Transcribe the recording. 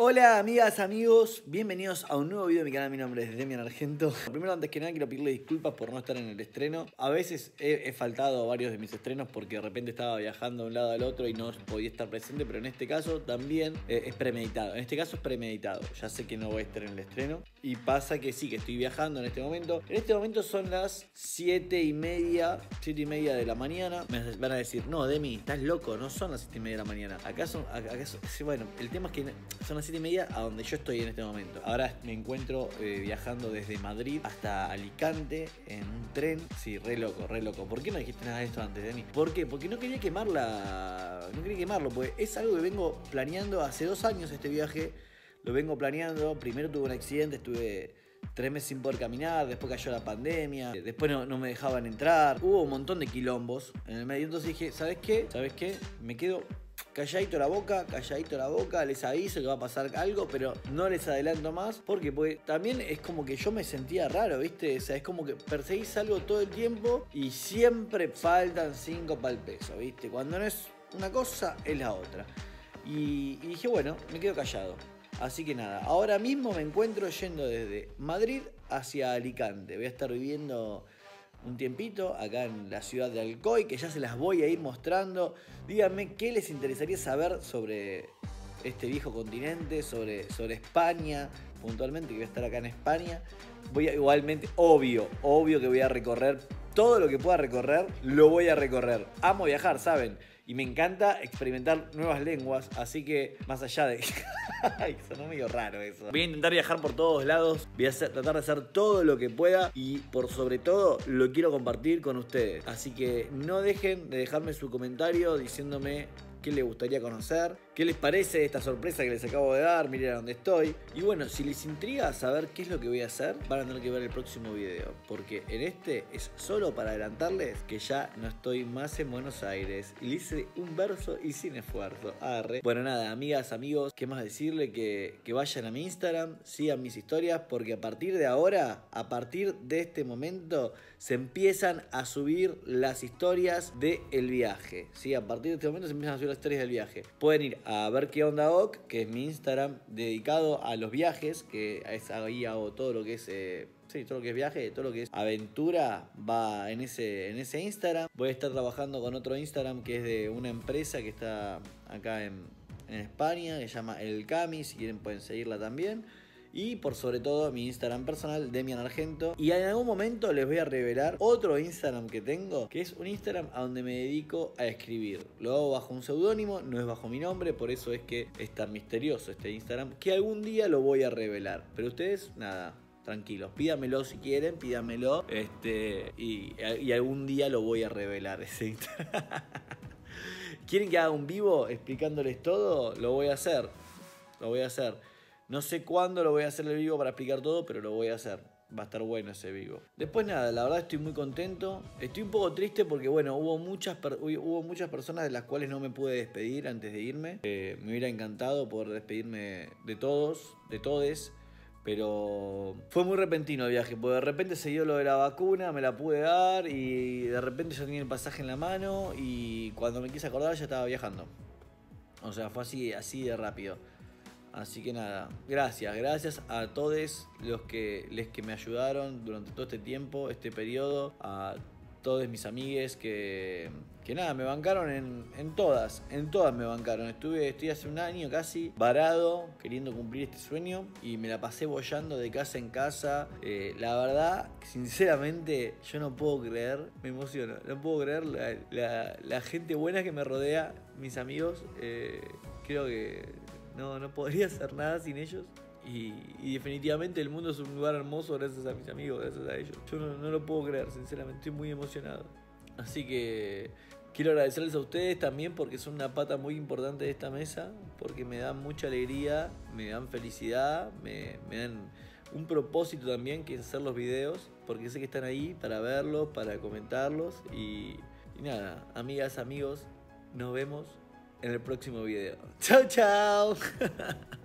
Hola amigas, amigos, bienvenidos a un nuevo video de mi canal. Mi nombre es Demian Argento. Primero, antes que nada, quiero pedirle disculpas por no estar en el estreno. A veces he faltado a varios de mis estrenos porque de repente estaba viajando de un lado al otro y no podía estar presente, pero en este caso también es premeditado. En este caso es premeditado. Ya sé que no voy a estar en el estreno y pasa que sí, que estoy viajando en este momento. En este momento son las 7:30 de la mañana. Me van a decir, no, Demi, estás loco, no son las 7:30 de la mañana. Acá son, bueno, el tema es que son las 7:30 a donde yo estoy en este momento. Ahora me encuentro viajando desde Madrid hasta Alicante en un tren. Sí, re loco, re loco. ¿Por qué no dijiste nada de esto antes, Demi? ¿Por qué? Porque no quería quemarla. No quería quemarlo, porque es algo que vengo planeando hace 2 años este viaje. Lo vengo planeando. Primero tuve un accidente, estuve 3 meses sin poder caminar, después cayó la pandemia, después no me dejaban entrar. Hubo un montón de quilombos en el medio. Entonces dije, ¿sabes qué? ¿Sabes qué? Me quedo calladito la boca, les aviso que va a pasar algo, pero no les adelanto más. Porque también es como que yo me sentía raro, ¿viste? O sea, es como que perseguís algo todo el tiempo y siempre faltan 5 para el peso, ¿viste? Cuando no es una cosa, es la otra. Y dije, bueno, me quedo callado. Así que nada, ahora mismo me encuentro yendo desde Madrid hacia Alicante. Voy a estar viviendo un tiempito acá en la ciudad de Alcoy, que ya se las voy a ir mostrando. Díganme qué les interesaría saber sobre este viejo continente, sobre España, puntualmente, que voy a estar acá en España. Igualmente, obvio que voy a recorrer todo lo que pueda recorrer, lo voy a recorrer. Amo viajar, ¿saben? Y me encanta experimentar nuevas lenguas, así que más allá de... Ay, sonó medio raro eso. Voy a intentar viajar por todos lados, voy a tratar de hacer todo lo que pueda y por sobre todo lo quiero compartir con ustedes. Así que no dejen de dejarme su comentario diciéndome qué les gustaría conocer, qué les parece esta sorpresa que les acabo de dar, miren a dónde estoy. Y bueno, si les intriga saber qué es lo que voy a hacer, van a tener que ver el próximo video, porque en este es solo para adelantarles que ya no estoy más en Buenos Aires y le hice un verso y sin esfuerzo. Arre. Bueno, nada, amigas, amigos, qué más decirle que vayan a mi Instagram, sigan mis historias, porque a partir de ahora, a partir de este momento, se empiezan a subir las historias del viaje. ¿Sí? A partir de este momento se empiezan a subir las historias del viaje. Pueden ir a ver qué onda ok, que es mi Instagram dedicado a los viajes, que es ahí hago todo lo que es... sí, todo lo que es viaje, todo lo que es aventura va en ese Instagram. Voy a estar trabajando con otro Instagram que es de una empresa que está acá en España, que se llama El Cami, si quieren pueden seguirla también. Y por sobre todo mi Instagram personal, Demian Argento. Y en algún momento les voy a revelar otro Instagram que tengo, que es un Instagram a donde me dedico a escribir. Lo hago bajo un seudónimo, no es bajo mi nombre, por eso es que es tan misterioso este Instagram, que algún día lo voy a revelar. Pero ustedes, nada, tranquilos, pídamelo si quieren, pídamelo. Y algún día lo voy a revelar ese Instagram. ¿Quieren que haga un vivo explicándoles todo? Lo voy a hacer. Lo voy a hacer. No sé cuándo lo voy a hacer el vivo para explicar todo, pero lo voy a hacer. Va a estar bueno ese vivo. Después nada, la verdad estoy muy contento. Estoy un poco triste porque bueno, hubo muchas personas de las cuales no me pude despedir antes de irme. Me hubiera encantado poder despedirme de todos, de todes. Pero fue muy repentino el viaje, porque de repente se dio lo de la vacuna, me la pude dar y de repente ya tenía el pasaje en la mano y cuando me quise acordar ya estaba viajando. O sea, fue así de rápido. Así que nada, gracias a todos los que me ayudaron durante todo este tiempo, este periodo, a todos mis amigues que nada, me bancaron en todas me bancaron. Estoy hace un año casi varado, queriendo cumplir este sueño y me la pasé boyando de casa en casa. La verdad, sinceramente, yo no puedo creer, me emociono, no puedo creer la gente buena que me rodea, mis amigos. Creo que no podría hacer nada sin ellos. Y definitivamente el mundo es un lugar hermoso gracias a mis amigos, gracias a ellos. Yo no lo puedo creer, sinceramente, estoy muy emocionado. Así que quiero agradecerles a ustedes también porque son una pata muy importante de esta mesa, porque me dan mucha alegría, me dan felicidad, me dan un propósito también, que es hacer los videos, porque sé que están ahí para verlos, para comentarlos. Y nada, amigas, amigos, nos vemos en el próximo video. ¡Chao, chao!